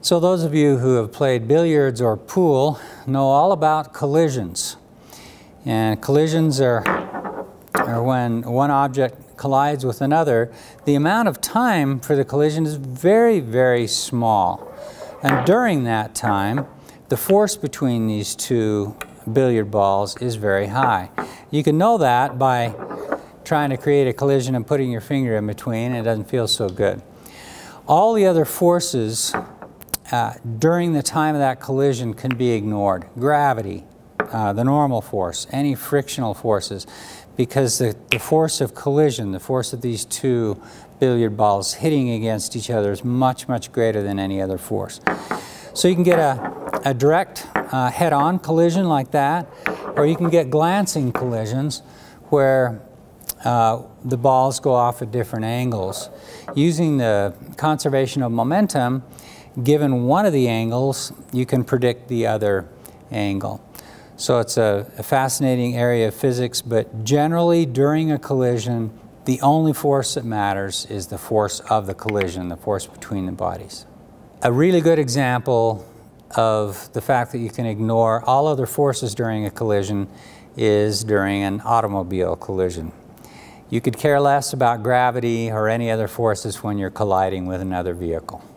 So those of you who have played billiards or pool know all about collisions. And collisions are when one object collides with another. The amount of time for the collision is very, very small. And during that time, the force between these two billiard balls is very high. You can know that by trying to create a collision and putting your finger in between. It doesn't feel so good. All the other forces during the time of that collision can be ignored. Gravity, the normal force, any frictional forces, because the force of collision, the force of these two billiard balls hitting against each other is much, much greater than any other force. So you can get a direct head-on collision like that, or you can get glancing collisions where the balls go off at different angles. Using the conservation of momentum, given one of the angles, you can predict the other angle. So it's a fascinating area of physics, but generally during a collision, the only force that matters is the force of the collision, the force between the bodies. A really good example of the fact that you can ignore all other forces during a collision is during an automobile collision. You could care less about gravity or any other forces when you're colliding with another vehicle.